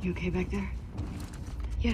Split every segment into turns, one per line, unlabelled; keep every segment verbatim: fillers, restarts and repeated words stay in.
You okay back there?
Yeah.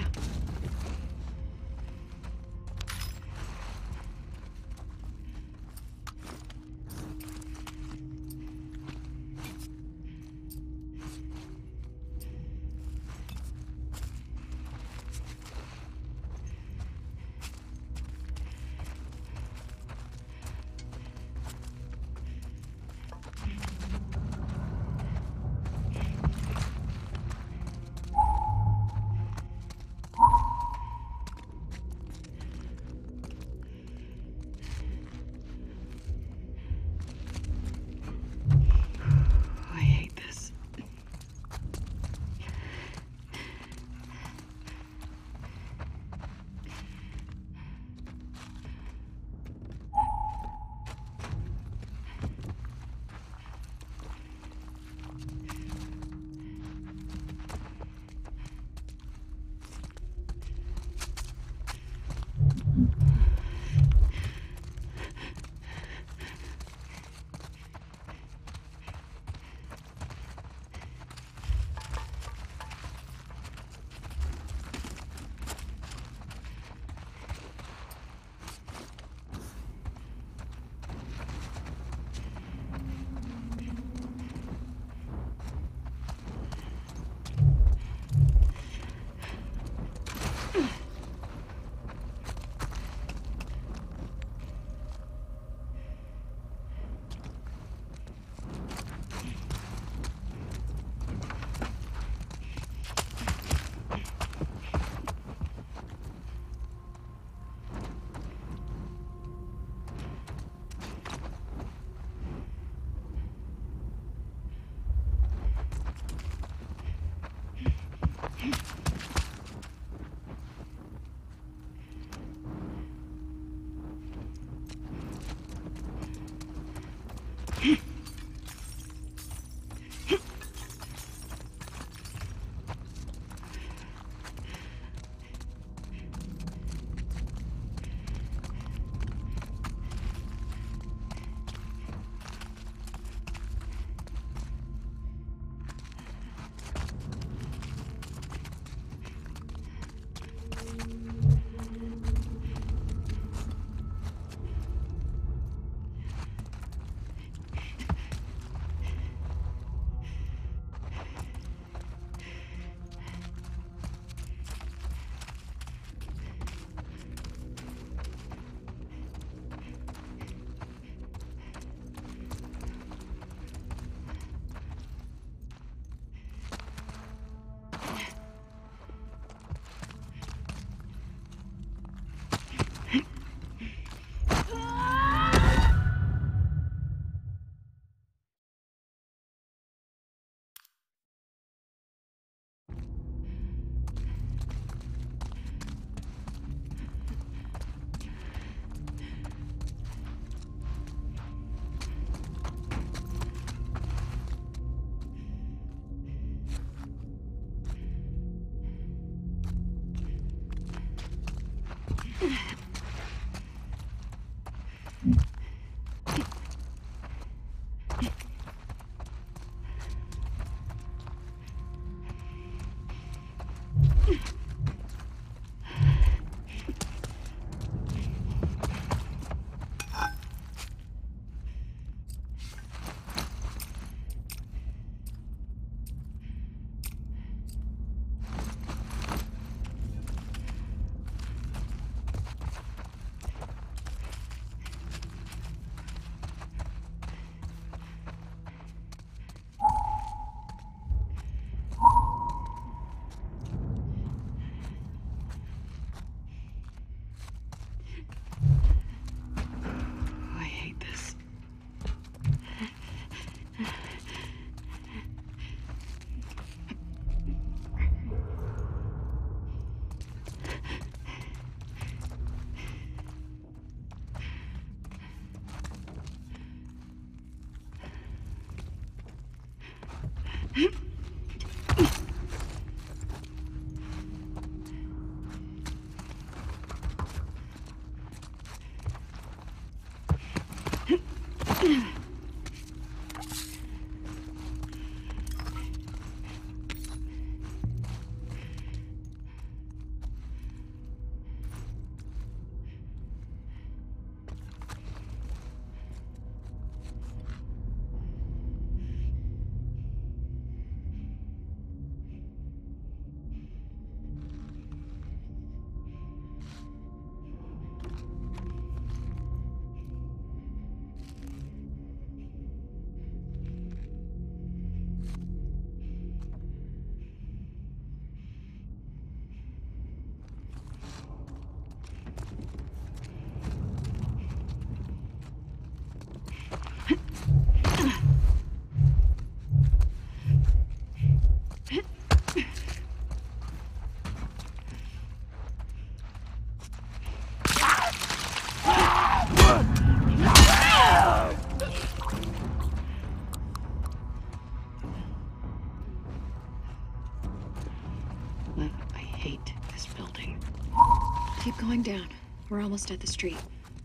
Keep going down. We're almost at the street.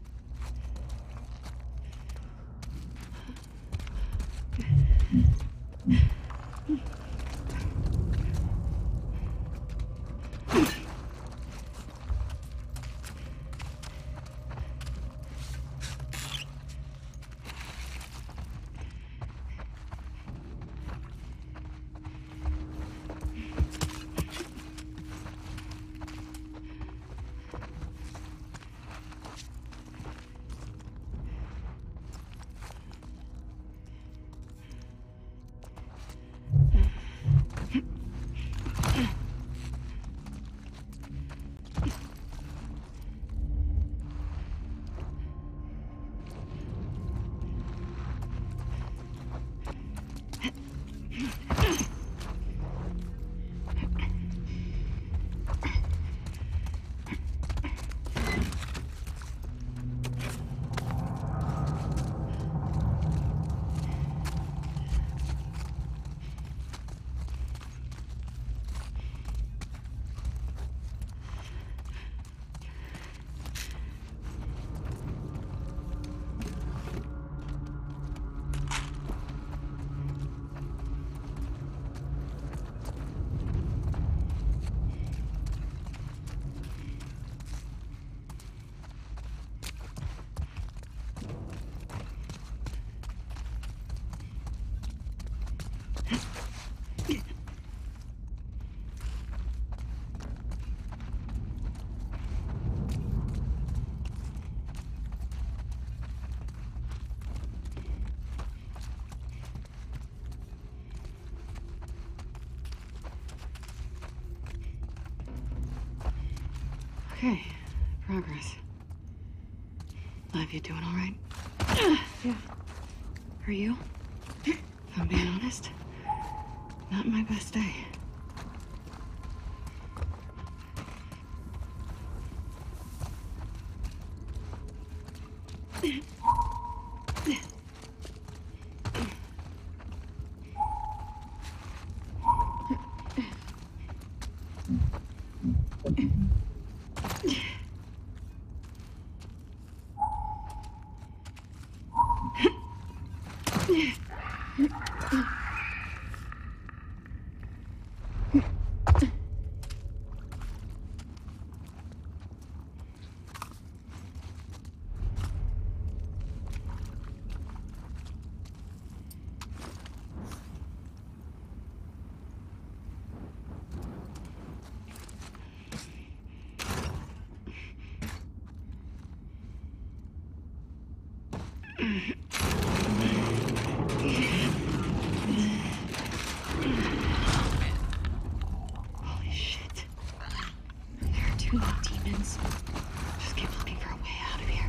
Okay, progress. Liv, you doing all right?
Yeah.
Are you? If I'm being honest, not my best day. Holy shit. There are too many demons. Just keep looking for a way out of here.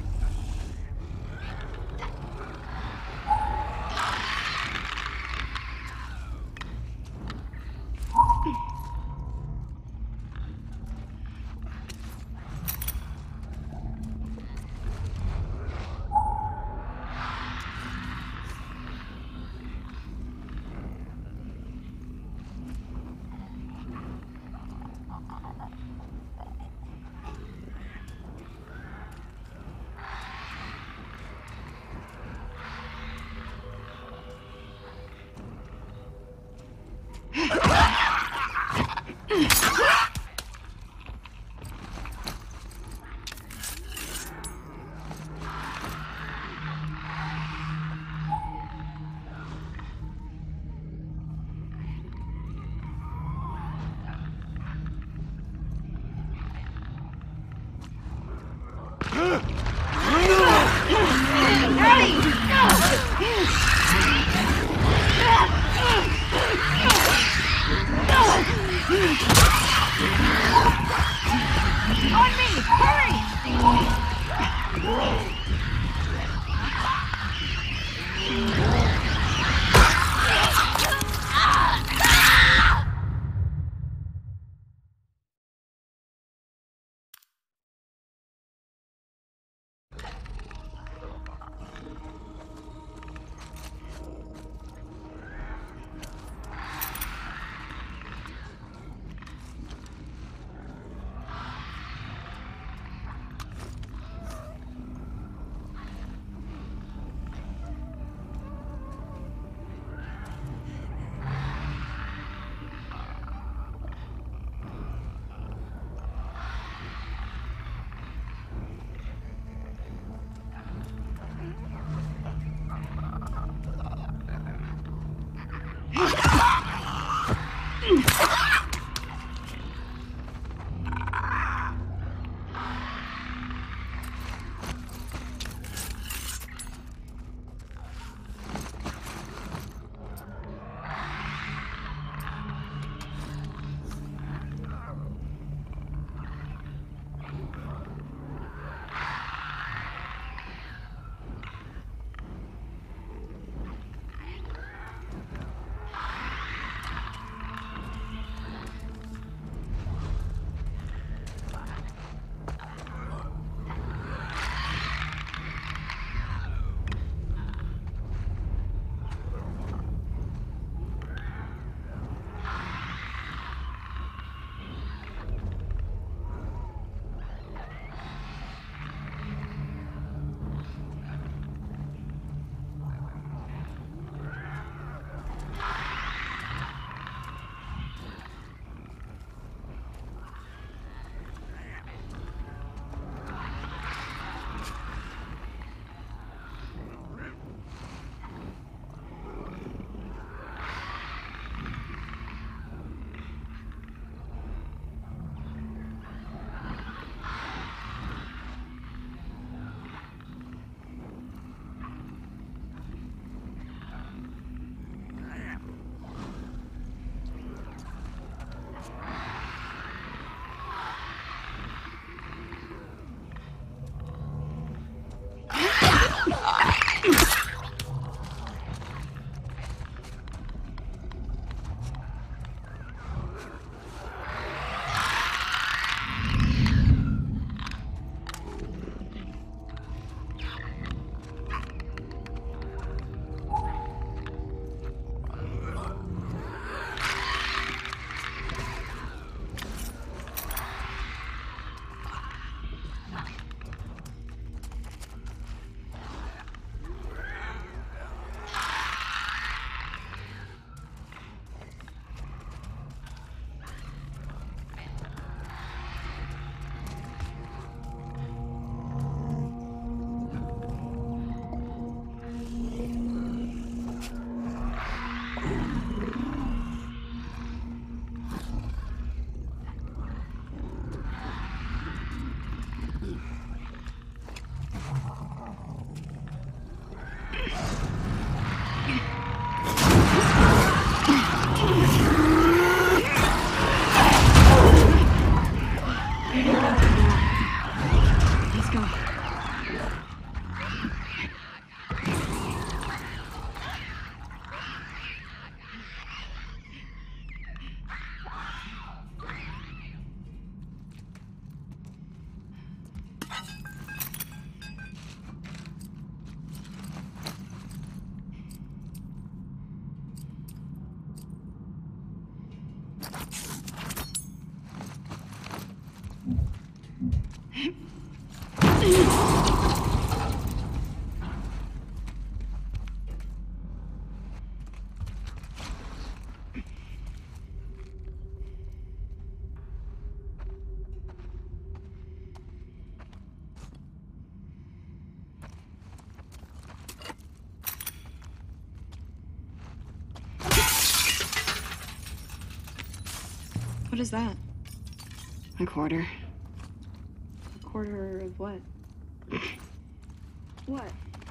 What is that?
A quarter.
A quarter of what? What?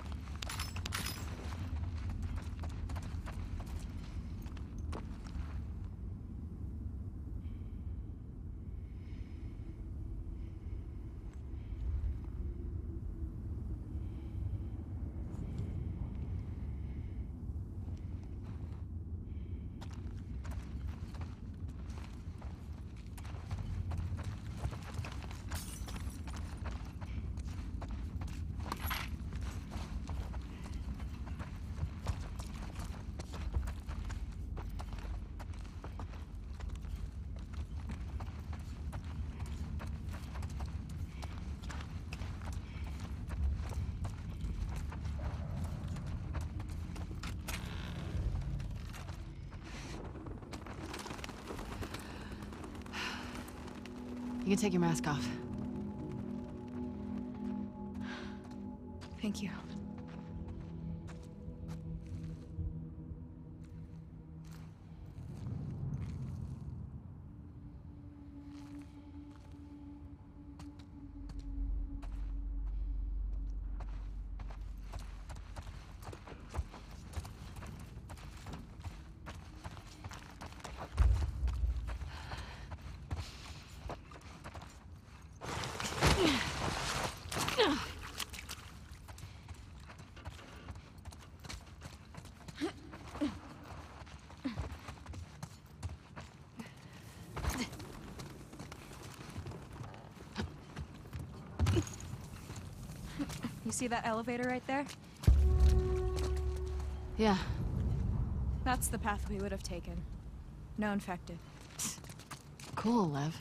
You can take your mask off.
Thank you. You see that elevator right there?
Yeah.
That's the path we would have taken. No infected.
Cool, Lev.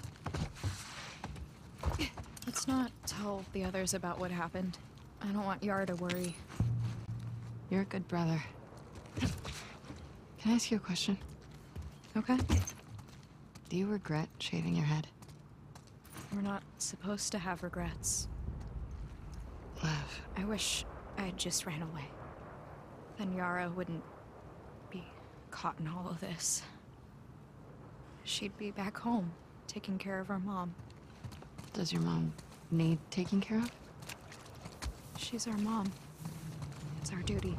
Let's not tell the others about what happened. I don't want Yara to worry.
You're a good brother. Can I ask you a question?
Okay?
Do you regret shaving your head?
We're not supposed to have regrets.
Lev.
I wish I just ran away. Then Yara wouldn't be caught in all of this. She'd be back home, taking care of her mom.
Does your mom need taking care of?
She's our mom. It's our duty.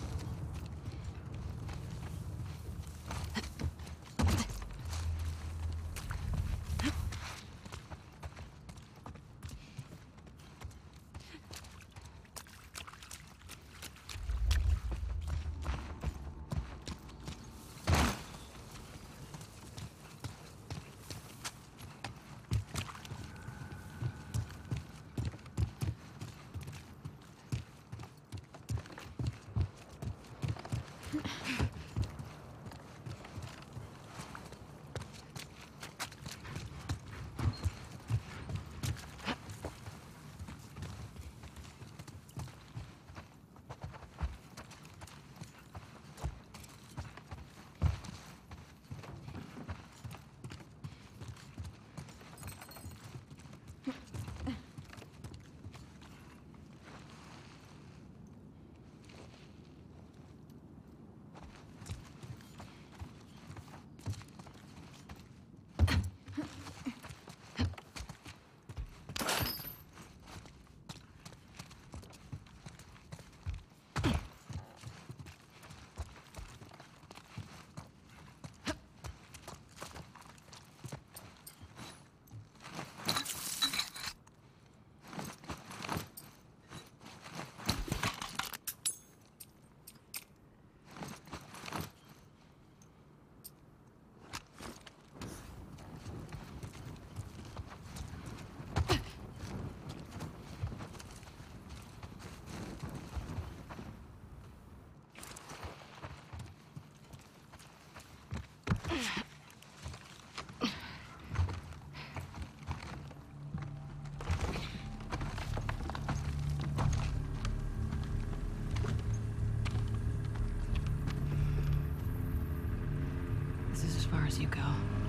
This is as far as you go.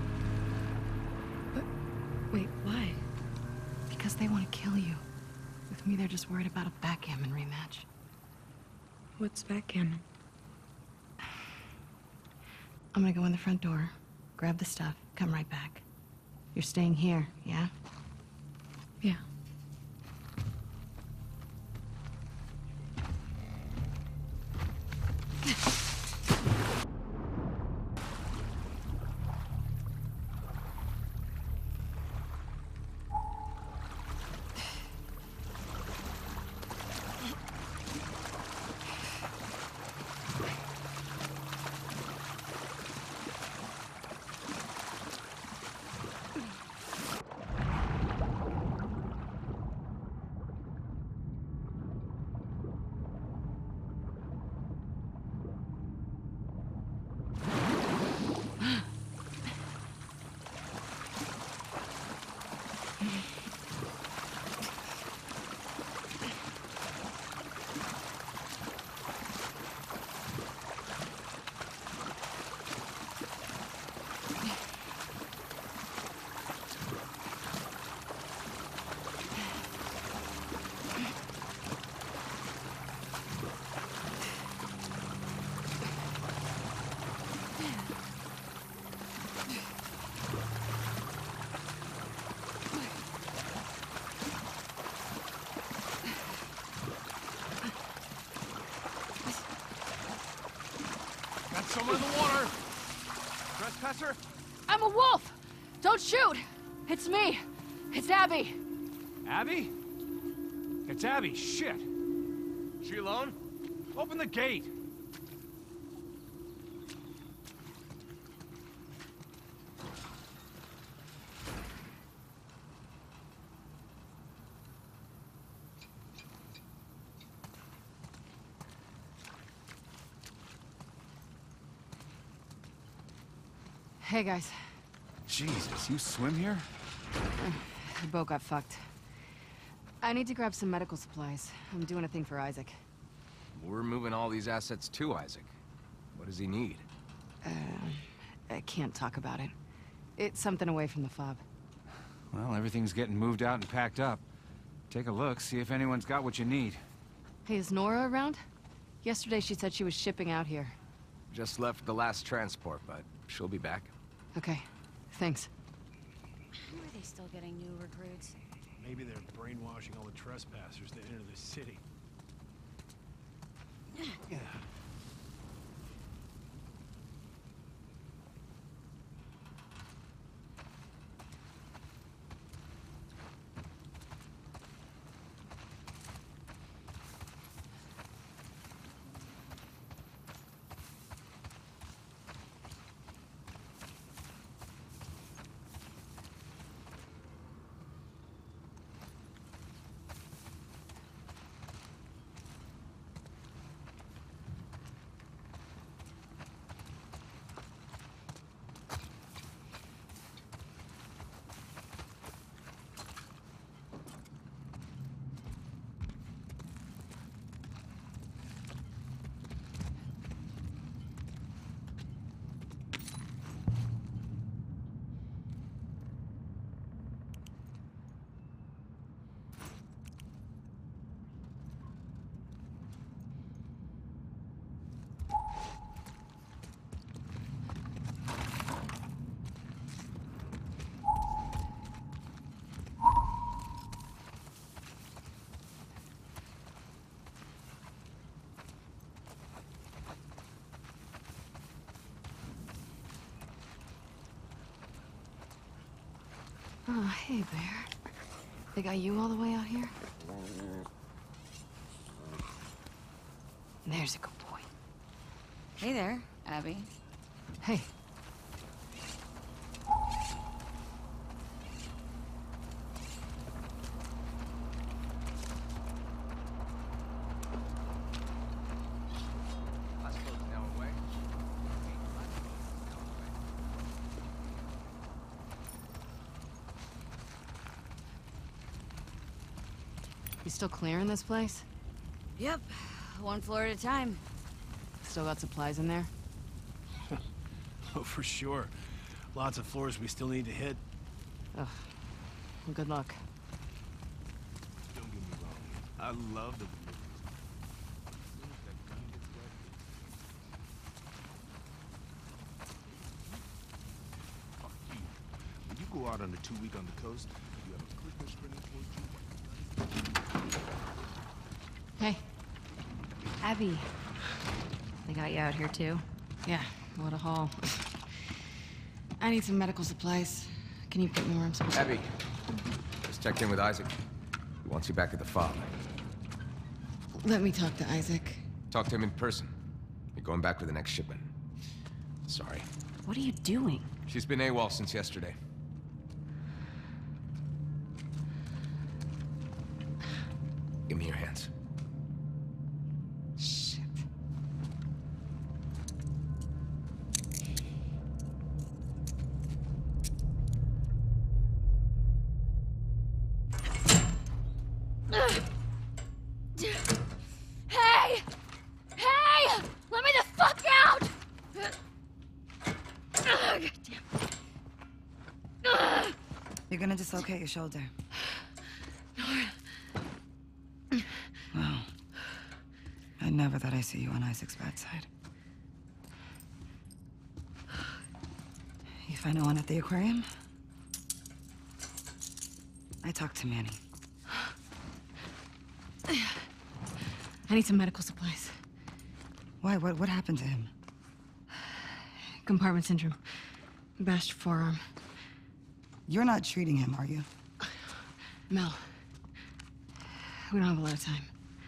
But, wait, why?
Because they want to kill you. With me, they're just worried about a backgammon rematch.
What's backgammon?
I'm gonna go in the front door, grab the stuff, come right back. You're staying here, yeah?
Yeah.
Someone in the water! Trespasser?
I'm a wolf! Don't shoot! It's me! It's Abby!
Abby? It's Abby, shit! She alone? Open the gate!
Hey, guys.
Jesus, you swim here?
The boat got fucked. I need to grab some medical supplies. I'm doing a thing for Isaac.
We're moving all these assets to Isaac. What does he need?
Uh, I can't talk about it. It's something away from the fob.
Well, everything's getting moved out and packed up. Take a look, see if anyone's got what you need.
Hey, is Nora around? Yesterday she said she was shipping out here.
Just left the last transport, but she'll be back.
Okay, thanks.
Who are they still getting new recruits?
Maybe they're brainwashing all the trespassers that enter the city. Yeah.
Oh, hey there. They got you all the way out here? There's a good boy.
Hey there, Abby.
Hey. You still clearing this place?
Yep, one floor at a time.
Still got supplies in there?
Oh, for sure. Lots of floors we still need to hit.
Ugh. Well, good luck.
Don't get me wrong. I love the... Fuck you. When you go go out on a two-week on the coast, you have a clicker sprinting towards you.
Hey. Abby.
They got you out here too?
Yeah, what a haul. I need some medical supplies. Can you put me where I'm supposed to?
Abby, just checked in with Isaac. He wants you back at the farm.
Let me talk to Isaac.
Talk to him in person. You're going back with the next shipment. Sorry.
What are you doing?
She's been AWOL since yesterday. Give me your hands.
Shit.
Hey! Hey! Let me the fuck out! God damn.
You're gonna dislocate your shoulder. Wow. I never thought I'd see you on Isaac's bad side. You find no one at the aquarium? I talked to Manny.
I need some medical supplies.
Why? What, what happened to him?
Compartment syndrome. Bashed forearm.
You're not treating him, are you?
Mel. We don't have a lot of time.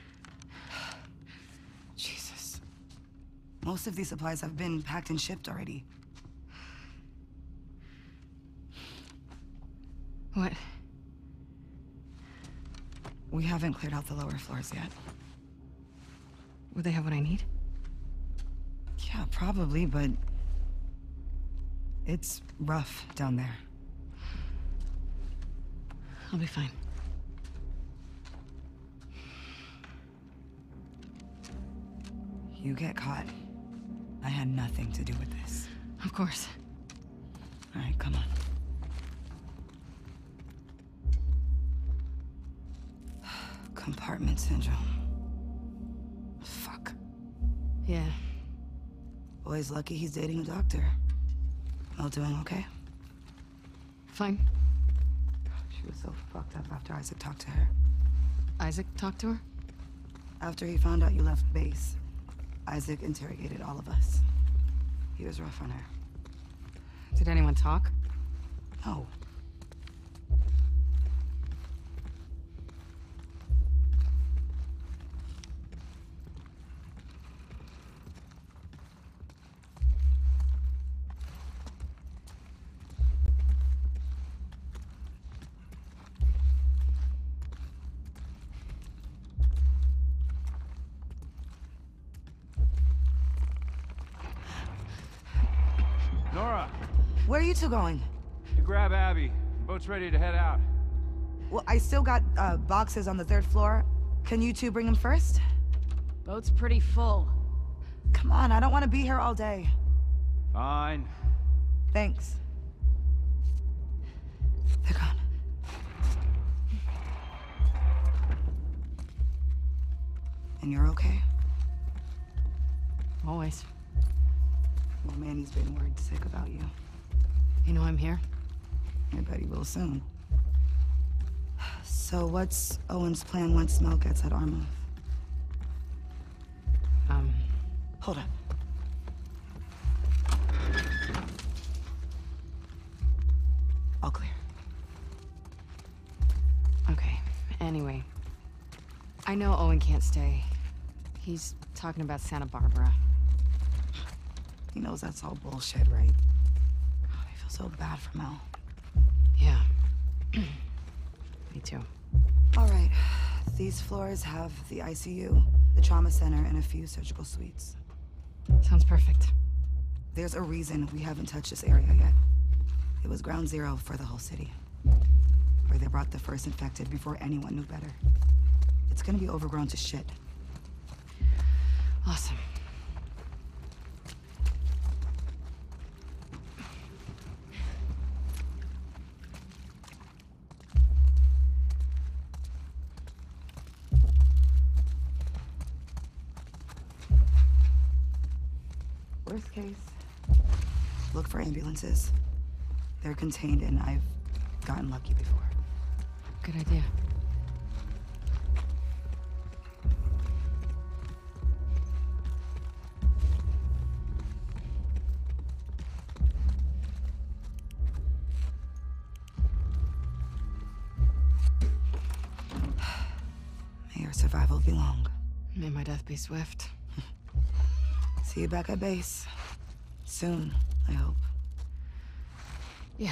Jesus. Most of these supplies have been packed and shipped already.
What?
We haven't cleared out the lower floors yet.
Would they have what I need?
Yeah, probably, but... it's rough down there.
I'll be fine.
You get caught. I had nothing to do with this.
Of course.
All right, come on. Compartment syndrome. Fuck.
Yeah.
Boy's lucky he's dating a doctor. Mel doing okay?
Fine.
She was so fucked up after Isaac talked to her.
Isaac talked to her?
After he found out you left base, Isaac interrogated all of us. He was rough on her.
Did anyone talk?
No.
Nora,
Where are you two going?
to grab Abby. The boat's ready to head out.
Well, I still got uh, boxes on the third floor. Can you two bring them first?
Boat's pretty full.
Come on, I don't want to be here all day.
Fine.
Thanks. They're gone. And you're okay?
Always.
Well, Manny's been worried sick about you.
You know I'm here?
I bet he will soon. So what's Owen's plan once Mel gets at Armouth?
Um,
Hold up. All clear.
okay. Anyway. I know Owen can't stay. He's talking about Santa Barbara.
He knows that's all bullshit, right? God, I feel so bad for Mel.
Yeah. Me too.
All right. These floors have the I C U, the trauma center, and a few surgical suites.
Sounds perfect.
There's a reason we haven't touched this area yet. It was ground zero for the whole city. Where they brought the first infected before anyone knew better. It's gonna be overgrown to shit.
Awesome.
Worst case, look for ambulances. They're contained and I've gotten lucky before.
Good idea.
May your survival be long.
May my death be swift.
See you back at base. Soon, I hope.
Yeah.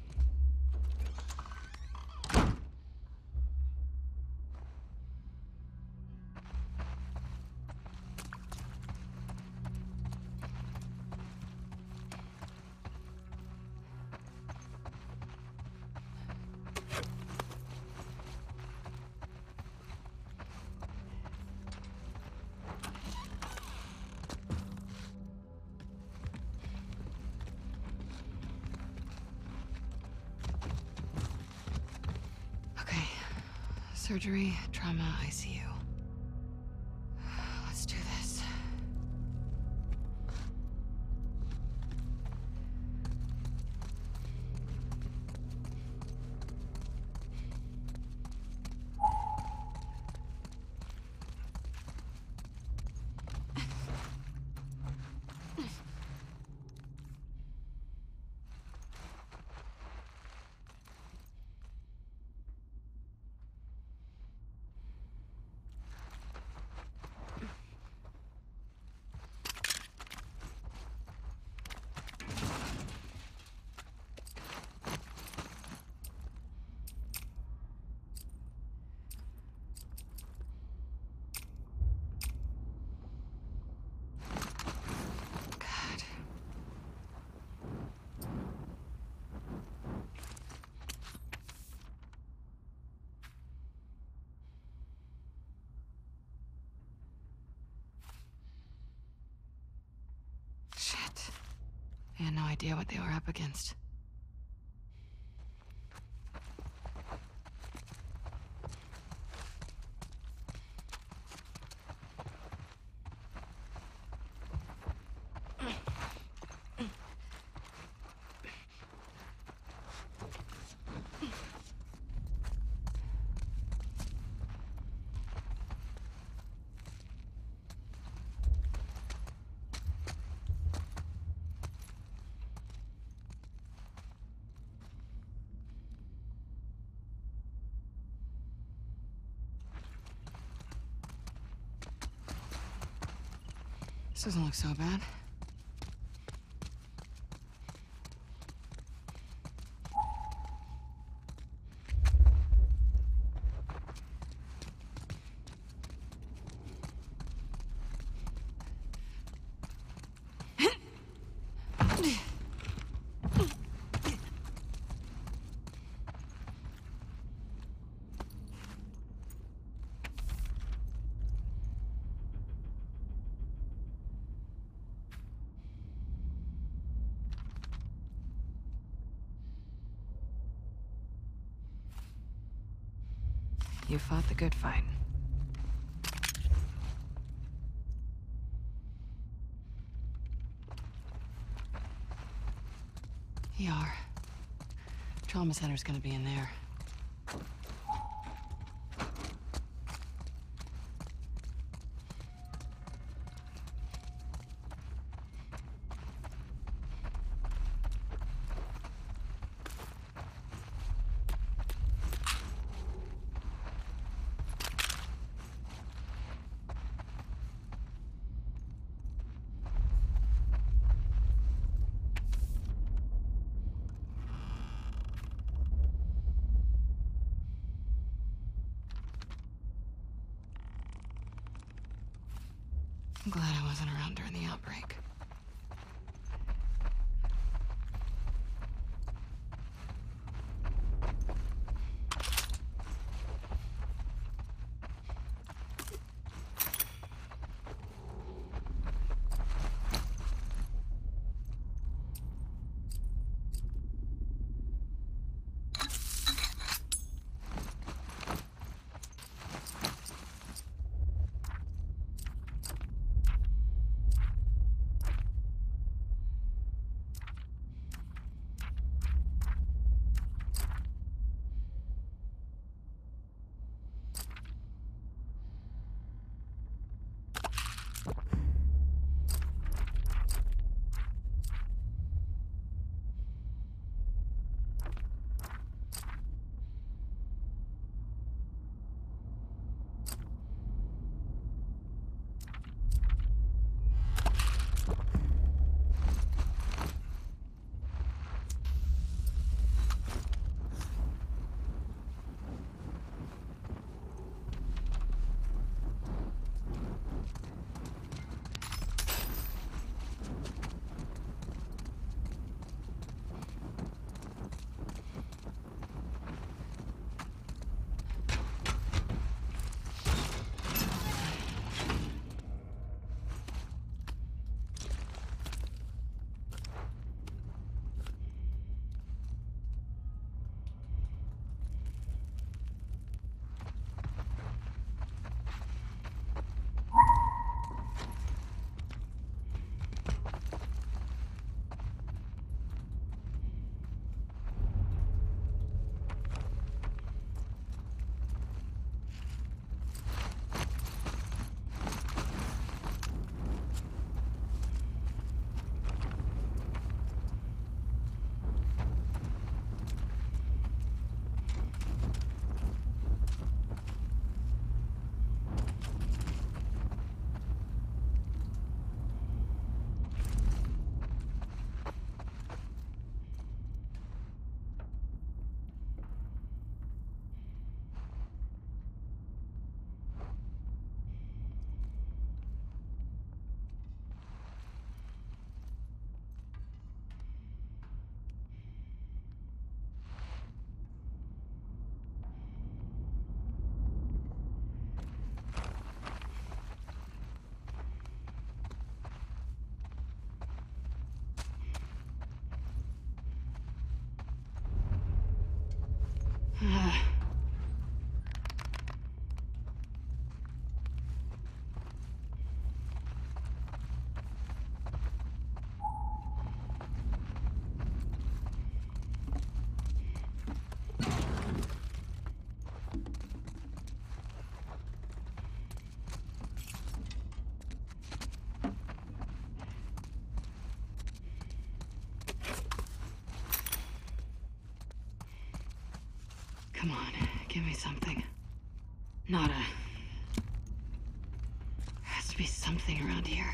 Surgery, trauma, I C U. Let's do this. I had no idea what they were up against. This doesn't look so bad. You fought the good fight. E R. Trauma center's gonna be in there. I'm glad I wasn't around during the outbreak. Come on, give me something. Nada. Has to be something around here.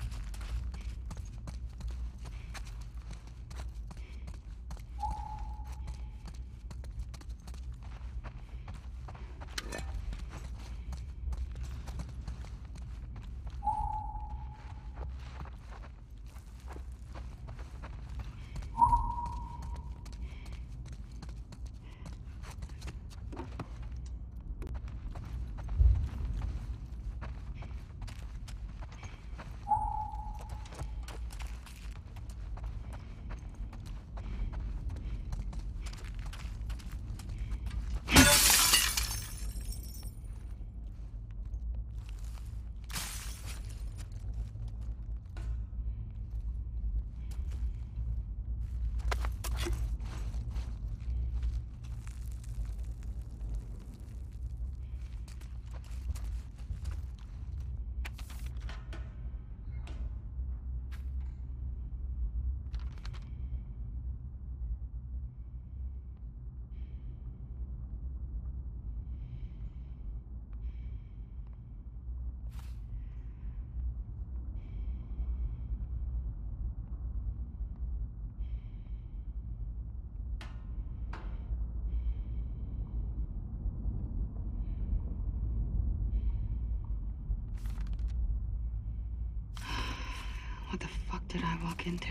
What the fuck did I walk into?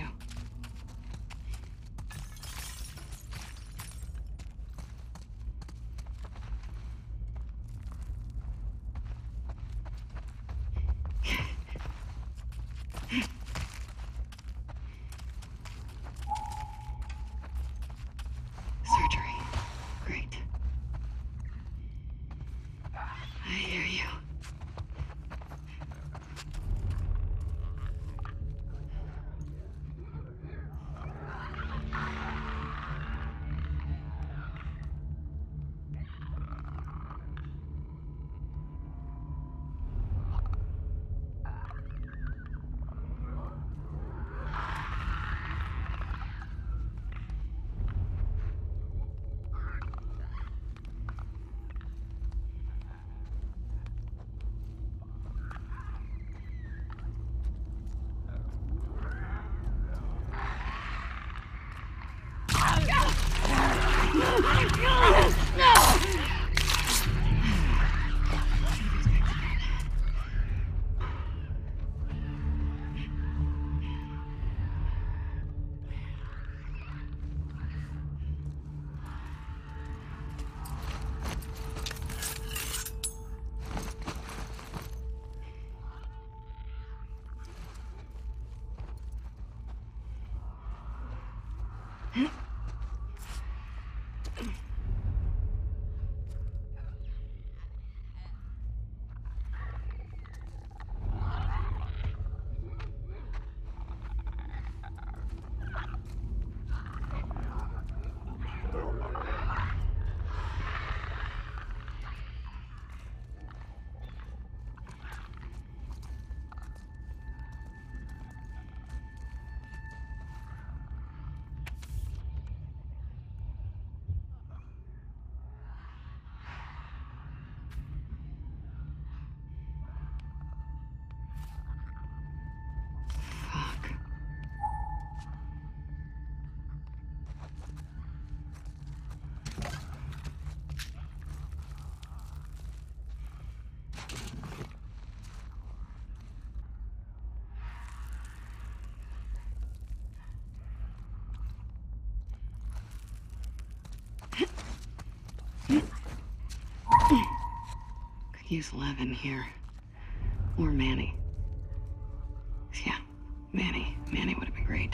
Surgery. Great. I hear you. Could use Levin here. Or Manny. Yeah, Manny. Manny would have been great.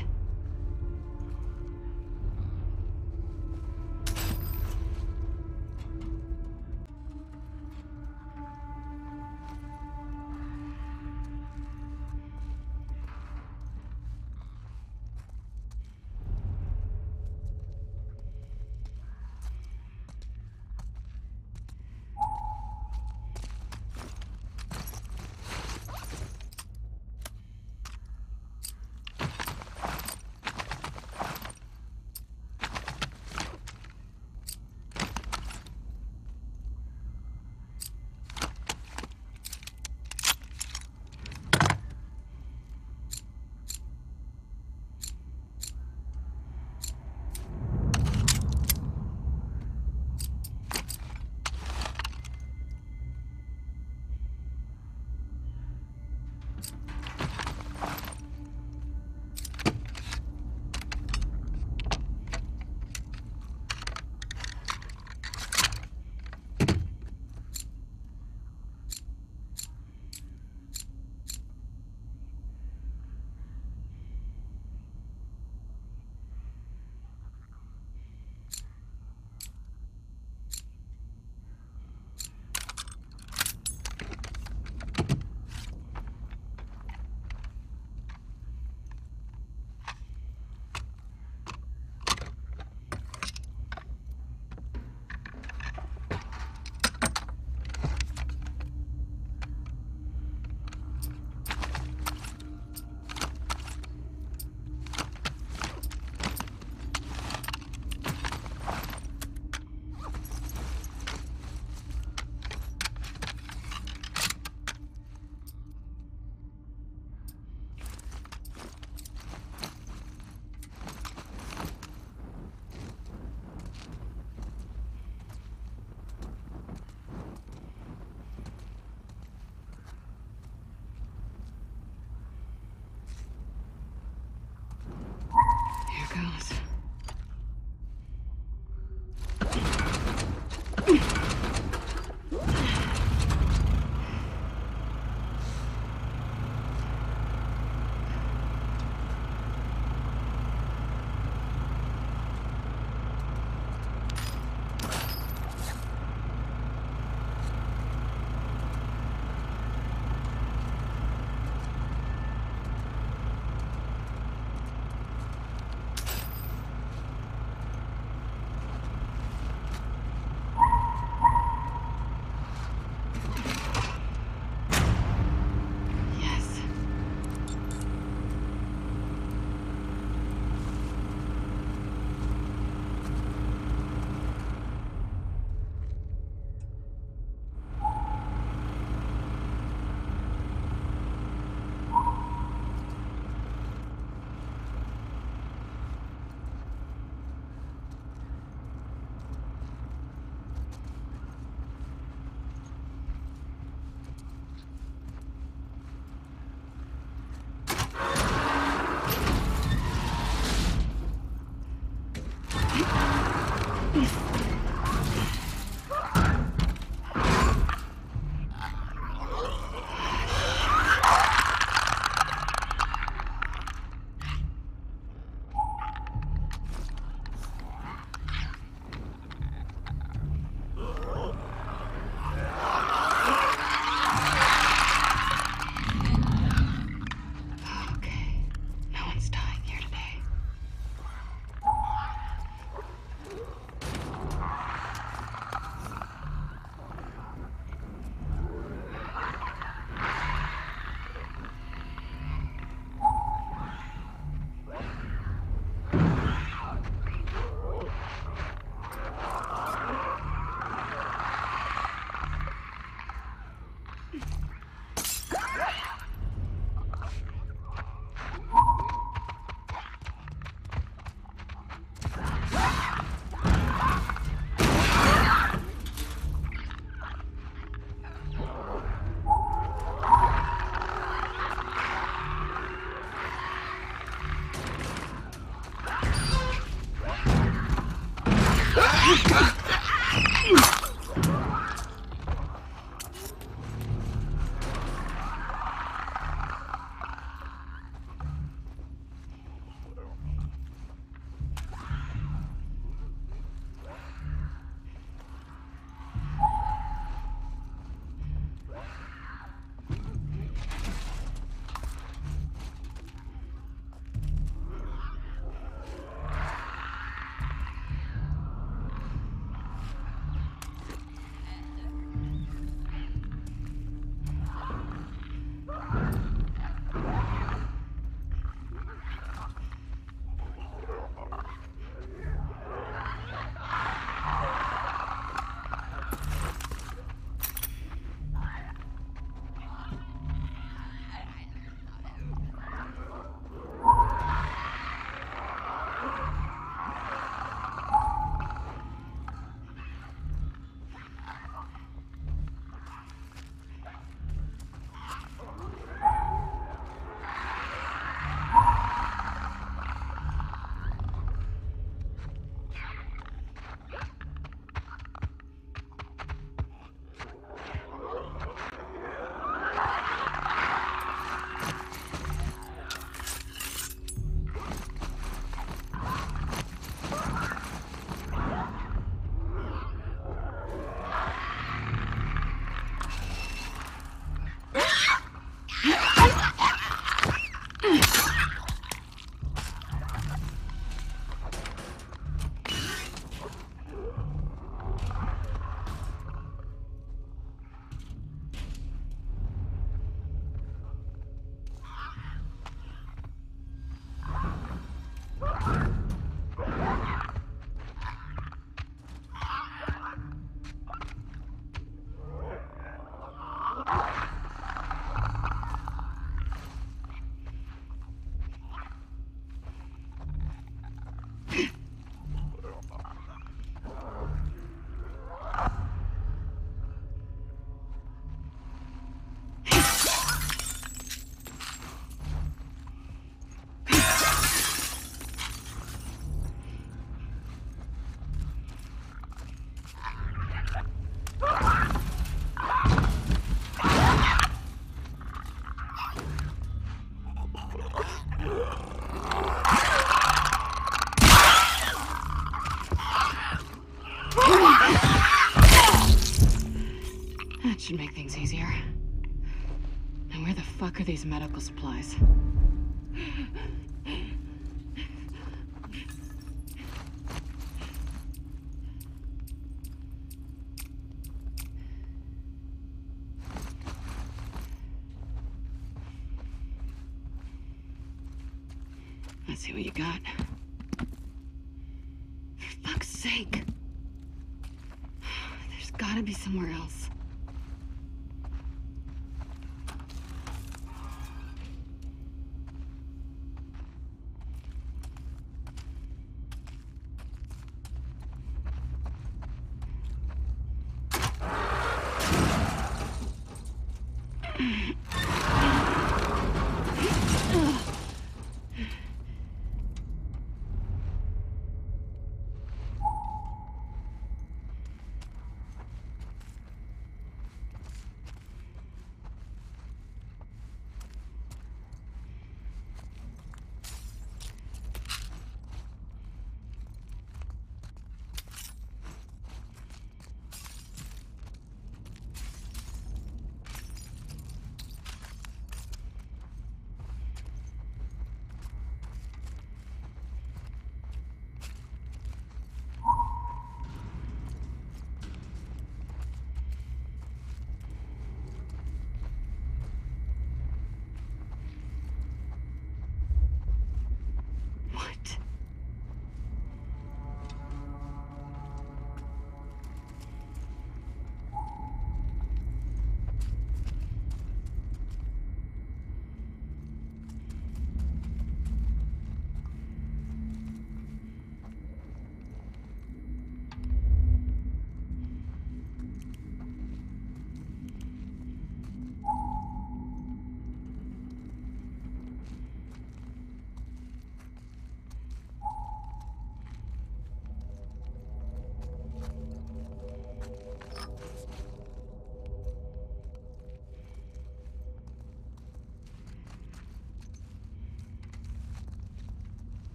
Should make things easier. And where the fuck are these medical supplies? Let's see what you got. For fuck's sake. There's gotta be somewhere else.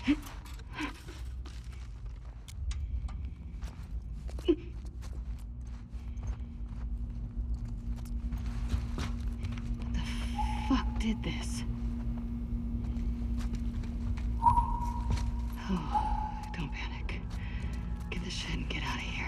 Fuck did this? Oh, don't panic. Get the shit and get out of here.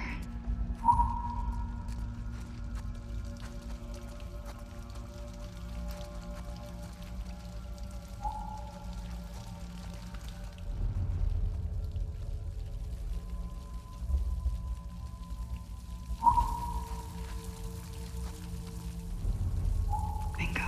Bingo.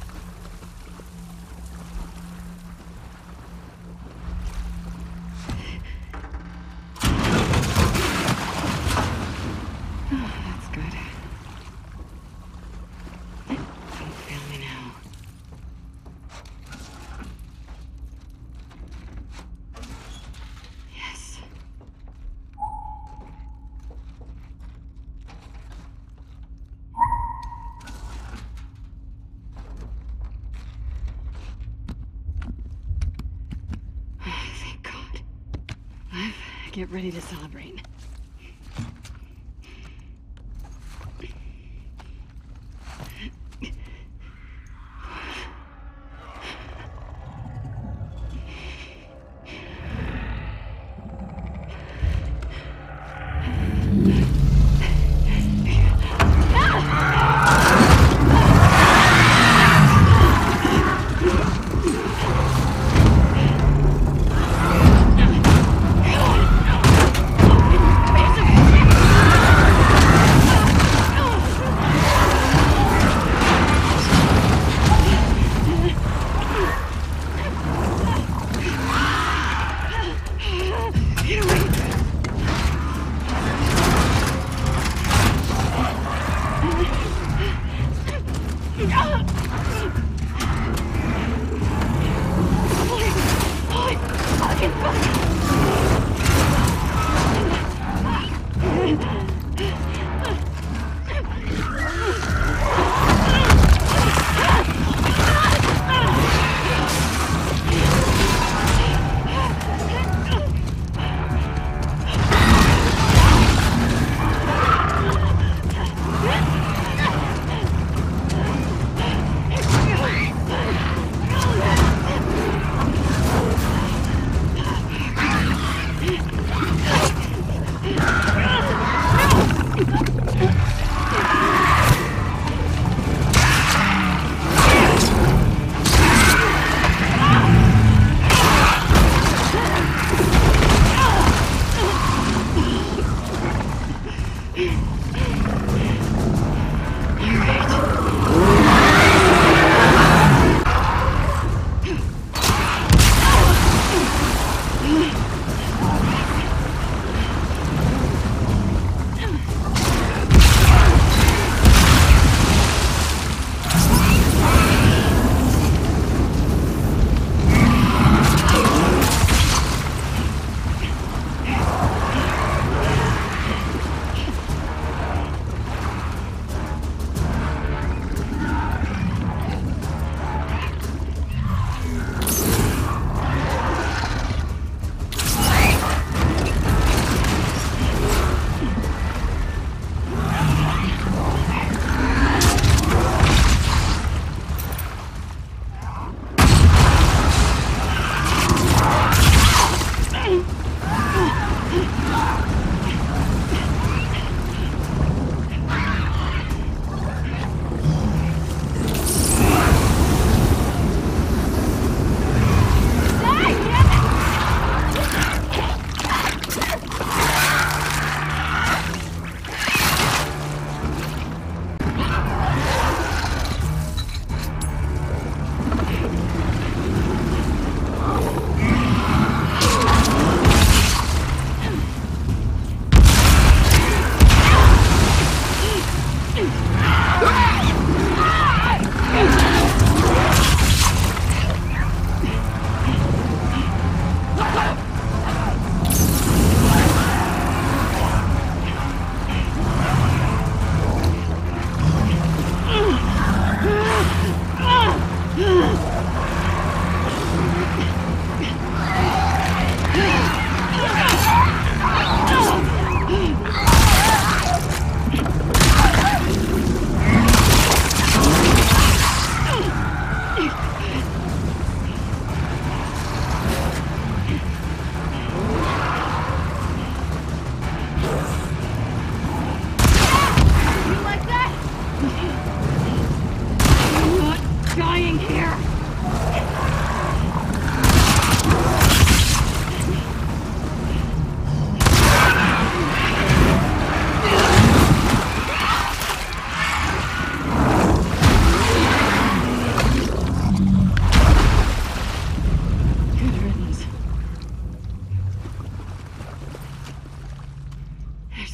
That's good. Don't fail me now. Yes. Thank God. I get ready to celebrate.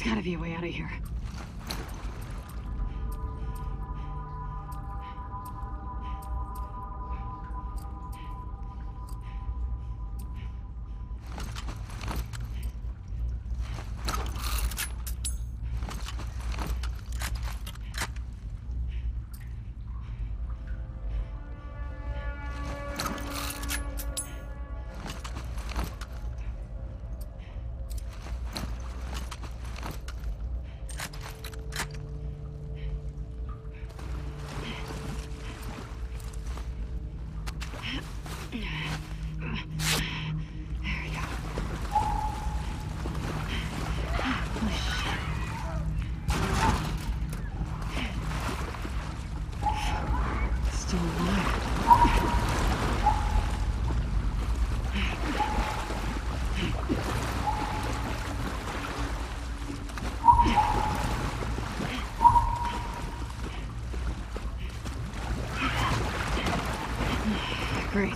There's gotta be a way out of here. Great.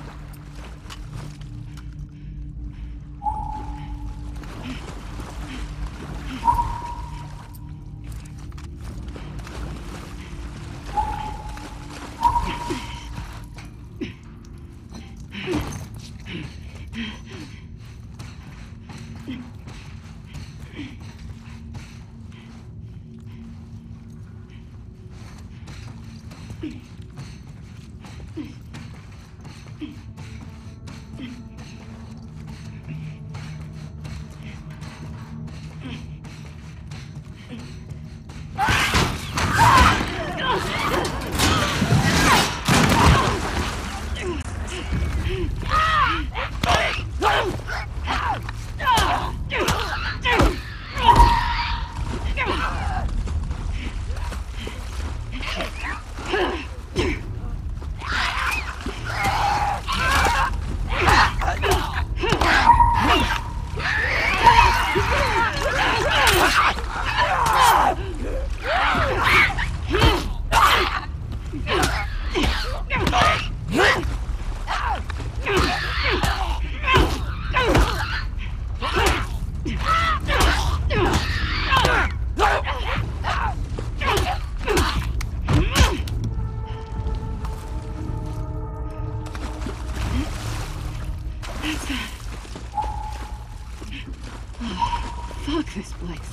Fuck this place.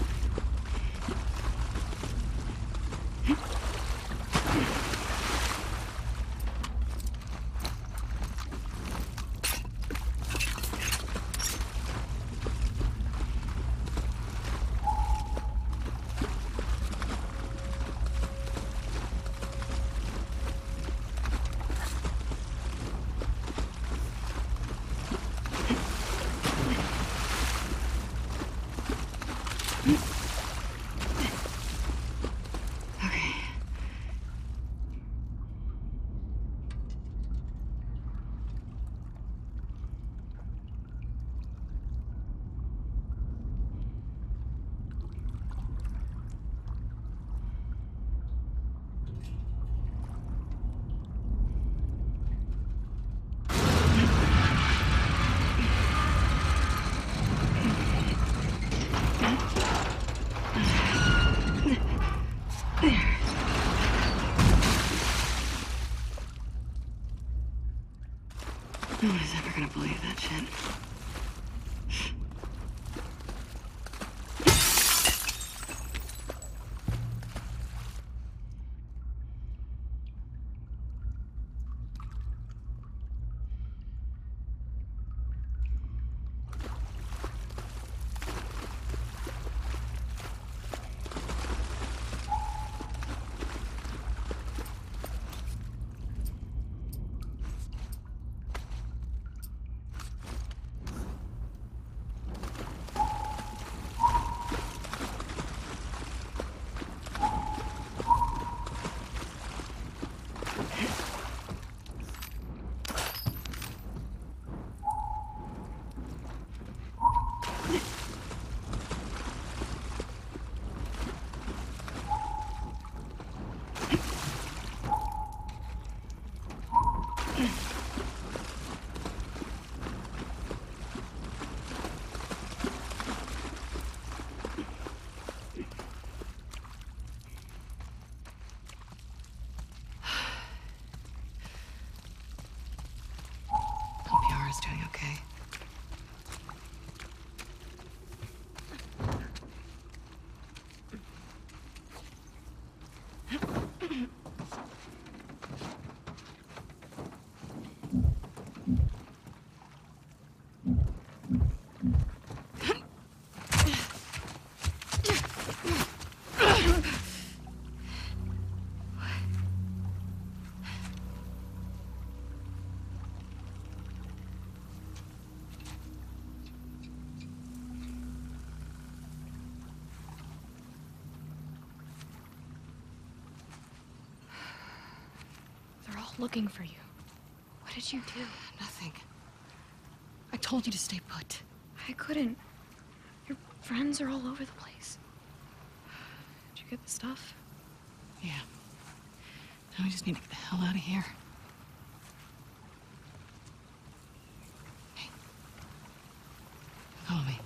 No one is ever gonna believe that shit.
all looking for you. What did you do?
Nothing. I told you to stay put.
I couldn't. Your friends are all over the place. Did you get the stuff?
Yeah. Now we just need to get the hell out of here. Hey. Follow me.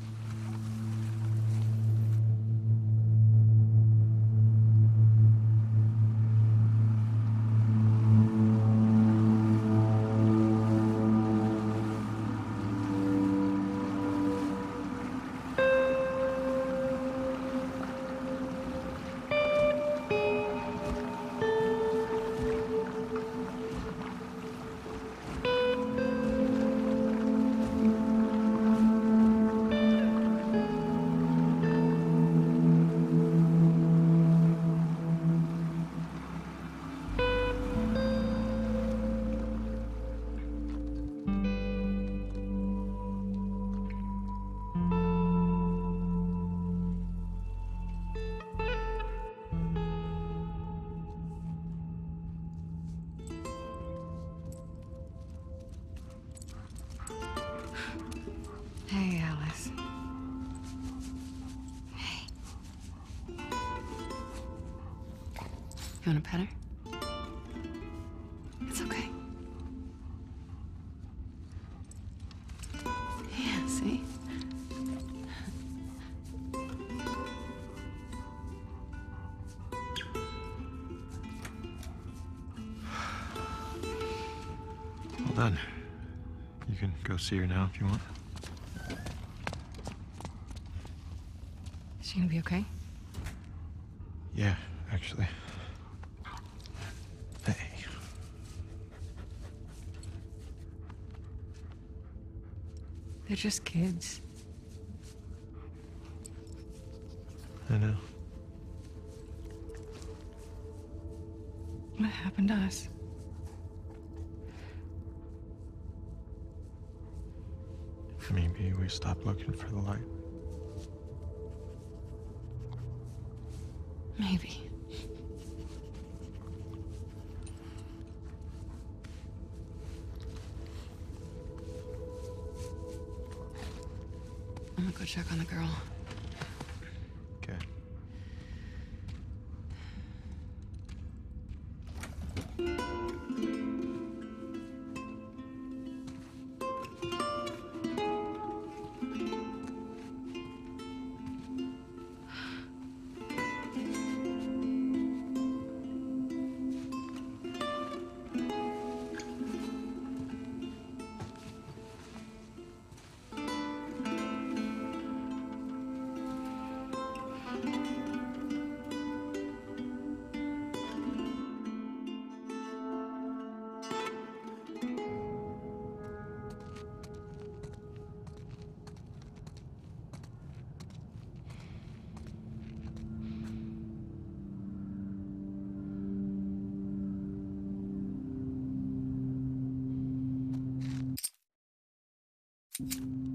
Hey, Alice. Hey. You want a pet her? It's okay. Yeah, see?
Well done. You can go see her now if you want.
Is she gonna be okay?
Yeah, actually. Hey.
They're just kids.
I know.
What happened to us?
Maybe we stopped looking for the light.
Maybe. I'm gonna go check on the girl.
Okay.
You